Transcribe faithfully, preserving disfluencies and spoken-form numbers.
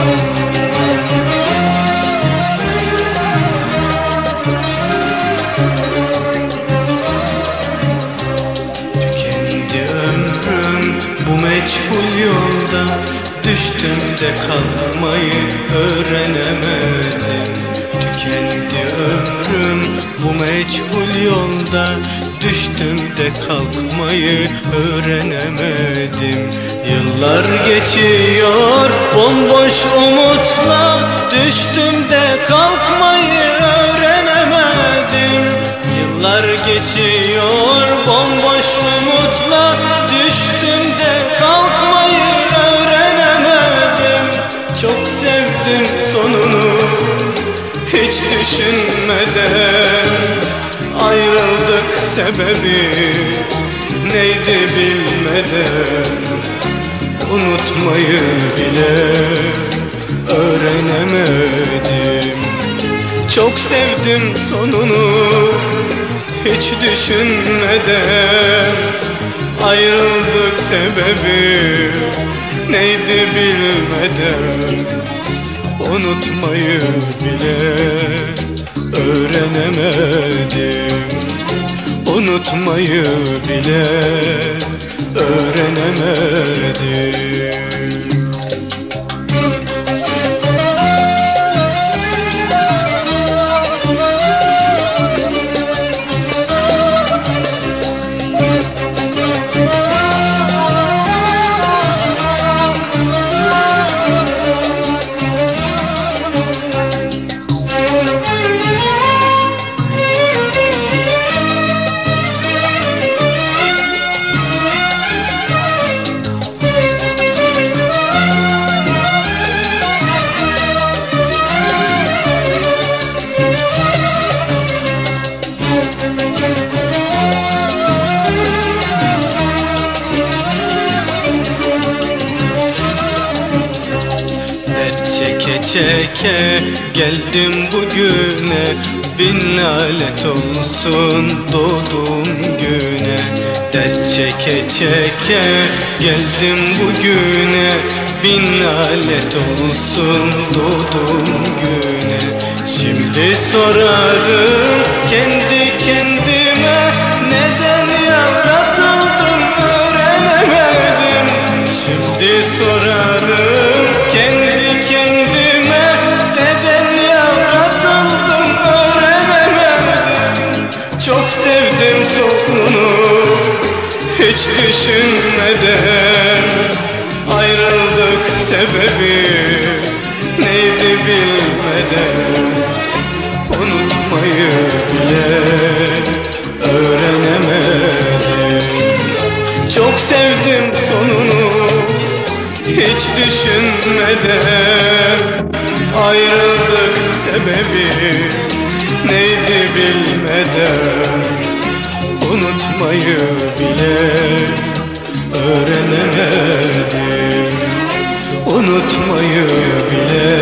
Meçhul yolda düştüm de kalkmayı öğrenemedim. Tükendi ömrüm bu meçhul yolda düştüm de kalkmayı öğrenemedim. Yıllar geçiyor bomboş umutla düştüm de kalkmayı öğrenemedim. Yıllar geçiyor bomboş umutla düştüm de kalkmayı öğrenemedim. Çok sevdim sonunu hiç düşünmeden. Ayrıldık sebebi neydi bilmeden. Unutmayı bile öğrenemedim. Çok sevdim sonunu hiç düşünmeden. Ayrıldık sebebi neydi bilmeden. Unutmayı bile öğrenemedim. Unutmayı bile öğrenemedim. Çeke çeke geldim bugüne, bin lanet olsun doğduğum güne. Dert çeke çeke geldim bugüne, bin lanet olsun doğduğum güne. Şimdi sorarım kendi kendime, neden yaratıldım öğrenemedim. Şimdi sorarım kendi kendime, neden yaratıldım öğrenemedim. Çok sevdim sonunu hiç düşünmeden. Ayrıldık sebebi neydi bilmeden. Unutmayı bile öğrenemedim. Çok sevdim sonunu hiç düşünmeden. Ayrıldık sebebi neydi bilmeden. Unutmayı bile öğrenemedim. Unutmayı bile